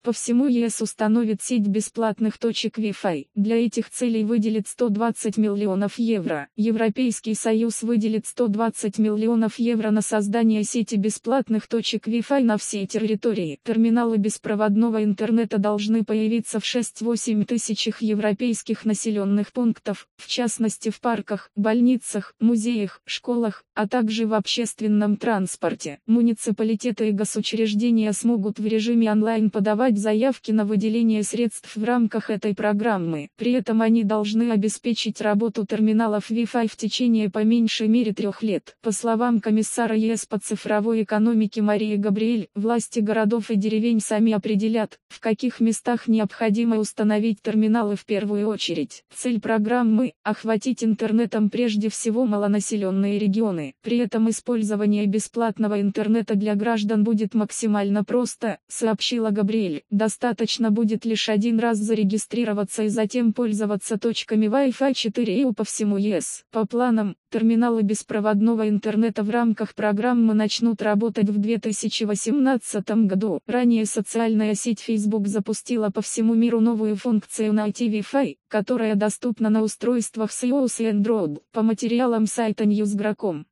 По всему ЕС установит сеть бесплатных точек Wi-Fi. Для этих целей выделит 120 миллионов евро. Европейский Союз выделит 120 миллионов евро на создание сети бесплатных точек Wi-Fi на всей территории. Терминалы беспроводного интернета должны появиться в 6-8 тысячах европейских населенных пунктов, в частности в парках, больницах, музеях, школах, а также в общественном транспорте. Муниципалитеты и госучреждения смогут в режиме онлайн подавать заявки на выделение средств в рамках этой программы. При этом они должны обеспечить работу терминалов Wi-Fi в течение по меньшей мере 3 лет. По словам комиссара ЕС по цифровой экономике Марии Габриэль, власти городов и деревень сами определят, в каких местах необходимо установить терминалы в первую очередь. Цель программы – охватить интернетом прежде всего малонаселенные регионы. При этом использование бесплатного интернета для граждан будет максимально просто, сообщила Габриэль. Достаточно будет лишь один раз зарегистрироваться и затем пользоваться точками Wi-Fi 4EU по всему ЕС. По планам, терминалы беспроводного интернета в рамках программы начнут работать в 2018 году. Ранее социальная сеть Facebook запустила по всему миру новую функцию найти Wi-Fi, которая доступна на устройствах с iOS и Android. По материалам сайта Newsgro.com.